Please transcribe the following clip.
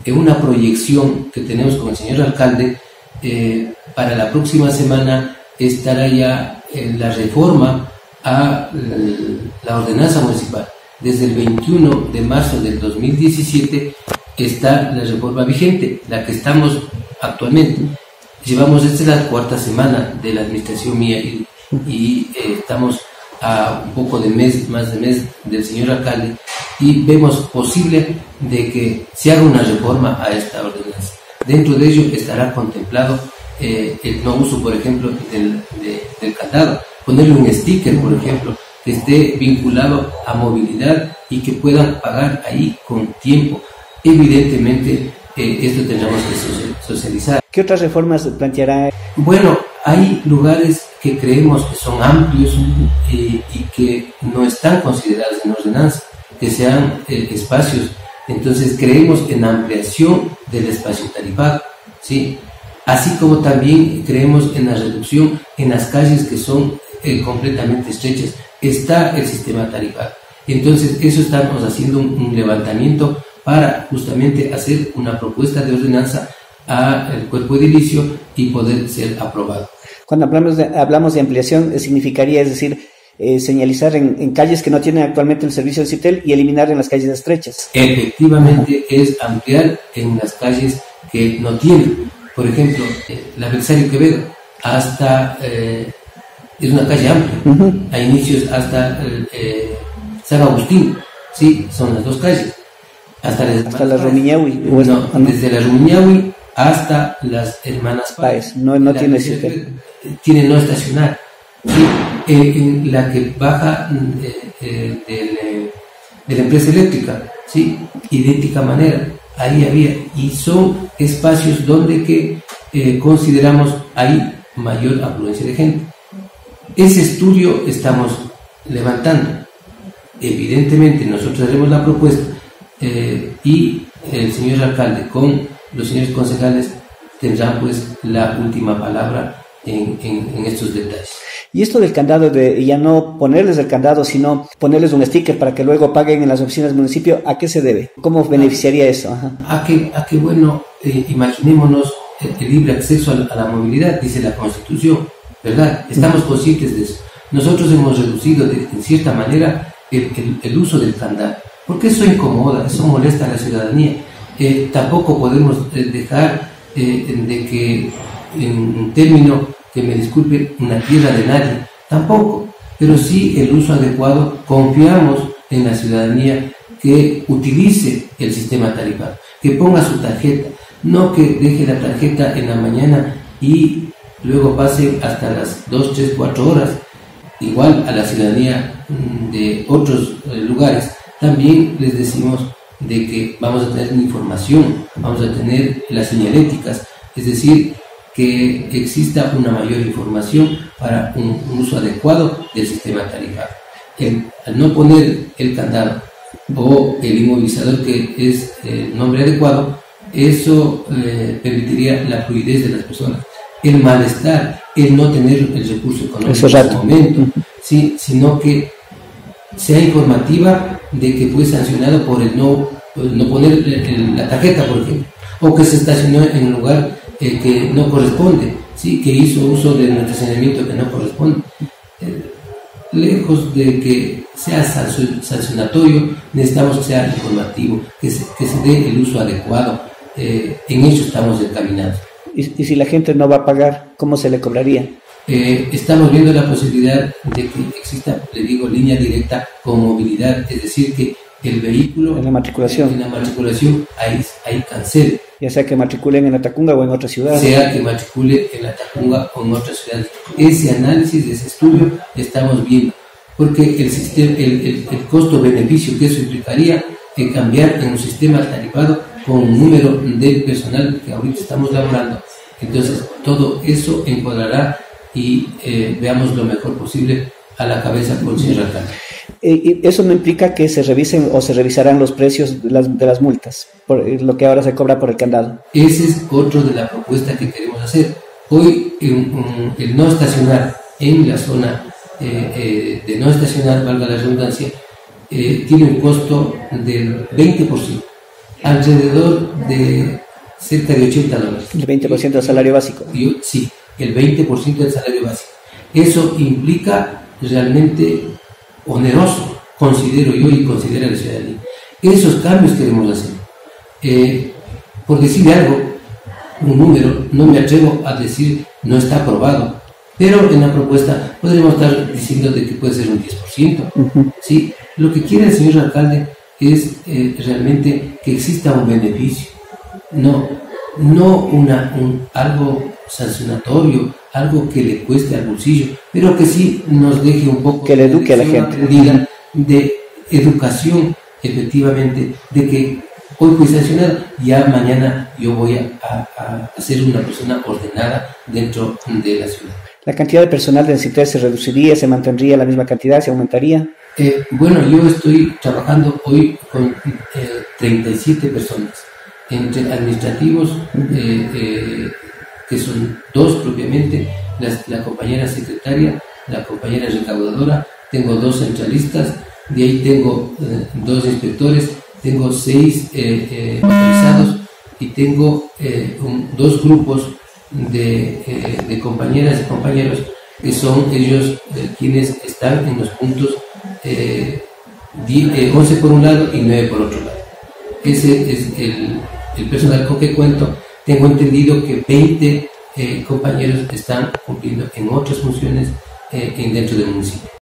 en una proyección que tenemos con el señor alcalde, para la próxima semana estará ya la reforma a la ordenanza municipal. Desde el 21 de marzo del 2017 está la reforma vigente, la que estamos actualmente. Llevamos, esta es la cuarta semana de la administración mía y estamos a un poco de mes, más de mes del señor alcalde, y vemos posible de que se haga una reforma a esta ordenanza. Dentro de ello estará contemplado el no uso, por ejemplo, del candado, ponerle un sticker, por ejemplo, que esté vinculado a movilidad y que puedan pagar ahí con tiempo. Evidentemente, esto tendremos que socializar. ¿Qué otras reformas planteará? Bueno, hay lugares que creemos que son amplios y que no están considerados en ordenanza, que sean espacios. Entonces creemos en ampliación del espacio tarifado, ¿sí? Así como también creemos en la reducción en las calles que son completamente estrechas. Está el sistema tarifado. Entonces eso estamos haciendo un levantamiento para justamente hacer una propuesta de ordenanza al cuerpo edilicio y poder ser aprobado. Cuando hablamos de ampliación, significaría, es decir, señalizar en calles que no tienen actualmente el servicio del CITEL y eliminar en las calles estrechas. Efectivamente, es ampliar en las calles que no tienen. Por ejemplo, la Belisario Quevedo, hasta, es una calle amplia, a inicios hasta San Agustín, ¿sí? Son las dos calles. Hasta la Rumiñahui. No, desde la Rumiñahui hasta las Hermanas Páez. No tiene CITEL. Tiene no estacionar. ¿Sí? En la que baja de la empresa eléctrica, ¿sí? Idéntica manera, ahí había, y son espacios donde que consideramos hay mayor afluencia de gente. Ese estudio estamos levantando. Evidentemente nosotros haremos la propuesta y el señor alcalde con los señores concejales tendrán pues la última palabra en estos detalles. Y esto del candado, de ya no ponerles el candado, sino ponerles un sticker para que luego paguen en las oficinas del municipio, ¿a qué se debe? ¿Cómo beneficiaría eso? Ajá. A que bueno, imaginémonos el libre acceso a la movilidad, dice la Constitución, ¿verdad? Estamos conscientes de eso. Nosotros hemos reducido en cierta manera el uso del candado, porque eso incomoda, eso molesta a la ciudadanía. Tampoco podemos dejar de que, en un término, que me disculpen, una tierra de nadie, tampoco, pero sí el uso adecuado. Confiamos en la ciudadanía que utilice el sistema tarifado, que ponga su tarjeta, no que deje la tarjeta en la mañana y luego pase hasta las 2, 3, 4 horas. Igual a la ciudadanía de otros lugares, también les decimos de que vamos a tener información, vamos a tener las señaléticas, es decir, que exista una mayor información para un uso adecuado del sistema tarifado. Al no poner el candado o el inmovilizador, que es el nombre adecuado, eso permitiría la fluidez de las personas, el malestar, el no tener el recurso económico en ese momento, ¿sí? Sino que sea informativa de que fue sancionado por el no poner la tarjeta, por ejemplo, o que se estacionó en un lugar que no corresponde, ¿sí? Que hizo uso de nuestro estacionamiento que no corresponde. Lejos de que sea sancionatorio, necesitamos que sea informativo, que se dé el uso adecuado. En ello estamos encaminados. ¿Y si la gente no va a pagar, cómo se le cobraría? Estamos viendo la posibilidad de que exista, le digo, línea directa con movilidad, es decir, que el vehículo en la matriculación ahí cancele. Ya sea que matriculen en la Tacunga o en otra ciudad. Sea que matricule en la Tacunga o en otra ciudad. Ese análisis, ese estudio, estamos viendo, porque el costo-beneficio que eso implicaría cambiar en un sistema tarifado con un número de personal que ahorita estamos laborando. Entonces, todo eso encuadrará y veamos lo mejor posible a la cabeza con el señor alcalde. ¿Y eso no implica que se revisen o se revisarán los precios de las multas, por lo que ahora se cobra por el candado? Ese es otro de la propuesta que queremos hacer. Hoy, el no estacionar en la zona de no estacionar, valga la redundancia, tiene un costo del 20%. alrededor de cerca de $80. El 20% del salario básico. Sí, el 20% del salario básico. Eso implica realmente oneroso, considero yo y considera la ciudadanía. Esos cambios queremos hacer. Por decirle algo, un número, no me atrevo a decir no está aprobado, pero en la propuesta podríamos estar diciendo de que puede ser un 10%. ¿Sí? Lo que quiere el señor alcalde es realmente que exista un beneficio, no algo sancionatorio, algo que le cueste al bolsillo, pero que sí nos deje un poco que le eduque a la gente, de educación, efectivamente, de que hoy fui sancionado, ya mañana yo voy a ser una persona ordenada dentro de la ciudad. ¿La cantidad de personal de CITER se reduciría, se mantendría la misma cantidad, se aumentaría? Bueno, yo estoy trabajando hoy con 37 personas, entre administrativos, que son 2 propiamente, la compañera secretaria, la compañera recaudadora, tengo 2 centralistas, de ahí tengo 2 inspectores, tengo 6 autorizados y tengo 2 grupos de compañeras y compañeros que son ellos quienes están en los puntos 11 por un lado y 9 por otro lado. Ese es el personal con que cuento. Tengo entendido que 20 compañeros están cumpliendo en otras funciones dentro del municipio.